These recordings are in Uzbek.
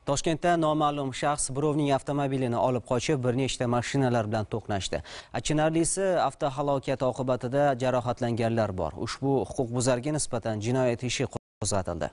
Toshkentda noma'lum shaxs birovning avtomobilini olib qochib, bir nechta mashinalar bilan to'qnashdi. Achinarlisi, avtohalokat oqibatida jarohatlanganlar bor. Ushbu huquqbuzarga nisbatan jinoyat ishi qo'zg'atildi.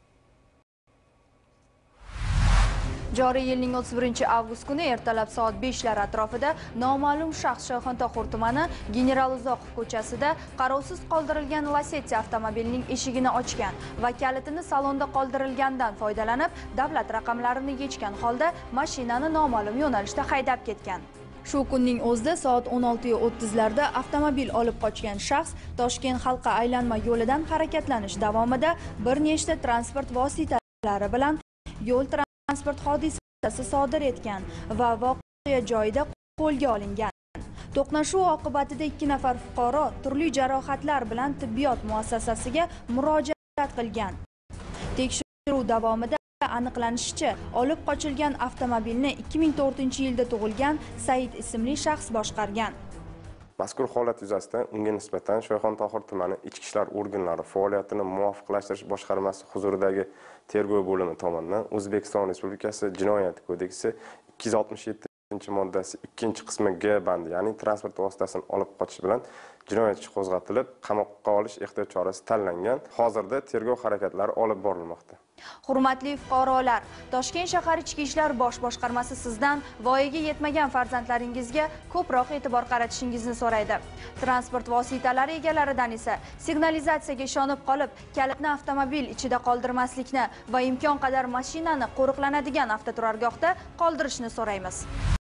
Joriy yilning 31-avgust kuni ertalab soat 5lar atrofida noma'lum shaxs Shayxontohur tumani General Uzoqov ko'chasida qarovsiz qoldirilgan Lacetti avtomobilining eshigini ochgan va kalitini salonda qoldirilgandan foydalanib, davlat raqamlarini yechgan holda mashinani noma'lum yo'nalishda haydab ketgan. Shu kunning o'zida soat 16:30larda avtomobil olib qochgan shaxs Toshkent halqa aylanma yo'lidan harakatlanish davomida bir nechta transport vositalari bilan yo'l transport hodisasi sodir etgan va voqea joyida qo'lga olingan. To'qnashuv oqibatida 2 nafar fuqaro turli jarohatlar bilan tibbiyot muassasasiga murojaat qilgan. Tekshiruv davomida aniqlanishicha, olib qochilgan avtomobilni 2004-yilda tug'ilgan Said ismli shaxs boshqargan. Mazkur holat yuzasidan unga nisbatan Shayxontohur tumani Ichki ishlar organlari faoliyatini muvofiqlashtirish boshqarmasi huzuridagi tergov bo'limi tomonidan O'zbekiston Respublikasi Jinoyat kodeksi 267-moddasi 2-qismi G bandi, ya'ni transport vositasini olib qochish bilan jinoyat ishi qo'zg'atilib, qamoqqa olish ehtiyot chorasi tanlangan. Hozirda tergov harakatlari olib borilmoqda. Hurmatli fuqarolar, Toshkent shahar Ichki ishlar bosh boshqarmasi sizdan voyaga yetmagan farzandlaringizga ko'proq e'tibor qaratishingizni so'raydi. Transport vositalari egalaridan esa signalizatsiyaga ishonib qolib, kalitni avtomobil ichida qoldirmaslikni va imkon qadar mashinani qo'riqlanadigan avtoturargohda qoldirishni so'raymiz.